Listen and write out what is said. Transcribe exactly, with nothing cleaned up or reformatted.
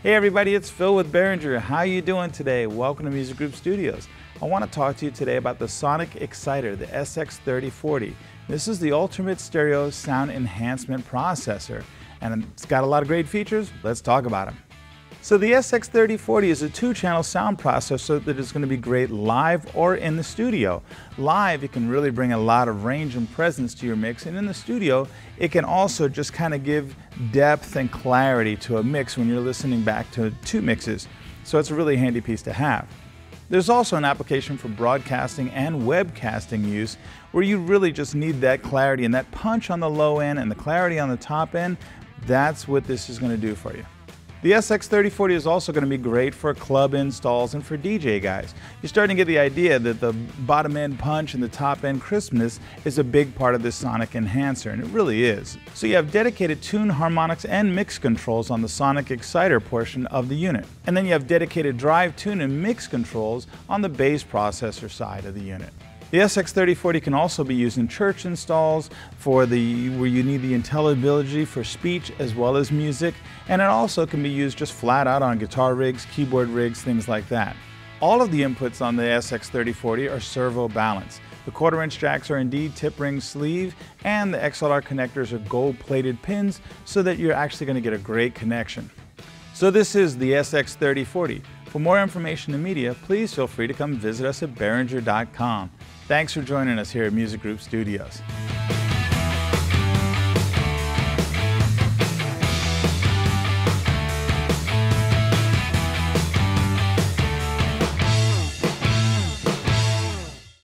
Hey everybody, it's Phil with Behringer. How you doing today? Welcome to Music Group Studios. I want to talk to you today about the Sonic Exciter, the S X thirty forty. This is the ultimate stereo sound enhancement processor, and it's got a lot of great features. Let's talk about them. So the S X thirty forty is a two-channel sound processor that is going to be great live or in the studio. Live, it can really bring a lot of range and presence to your mix, and in the studio, it can also just kind of give depth and clarity to a mix when you're listening back to two mixes. So it's a really handy piece to have. There's also an application for broadcasting and webcasting use where you really just need that clarity and that punch on the low end and the clarity on the top end. That's what this is going to do for you. The S X thirty forty is also going to be great for club installs and for D J guys. You're starting to get the idea that the bottom end punch and the top end crispness is a big part of this sonic enhancer, and it really is. So you have dedicated tune, harmonics, and mix controls on the Sonic Exciter portion of the unit. And then you have dedicated drive, tune, and mix controls on the bass processor side of the unit. The S X thirty forty can also be used in church installs for the where you need the intelligibility for speech as well as music, and it also can be used just flat out on guitar rigs, keyboard rigs, things like that. All of the inputs on the S X thirty forty are servo balanced. The quarter inch jacks are indeed tip ring sleeve, and the X L R connectors are gold plated pins so that you're actually going to get a great connection. So this is the S X thirty forty. For more information and media, please feel free to come visit us at Behringer dot com. Thanks for joining us here at Music Group Studios.